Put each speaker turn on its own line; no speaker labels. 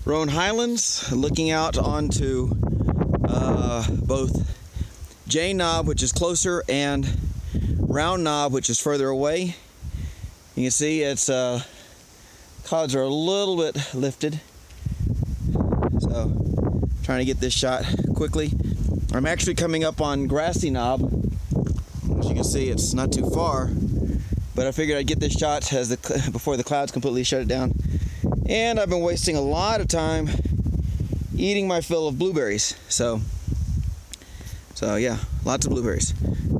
Roan Highlands, looking out onto both Jane Knob, which is closer, and Round Knob, which is further away. You can see its clouds are a little bit lifted. So, trying to get this shot quickly. I'm actually coming up on Grassy Knob. As you can see, it's not too far, but I figured I'd get this shot before the clouds completely shut it down. And I've been wasting a lot of time eating my fill of blueberries. So yeah, lots of blueberries.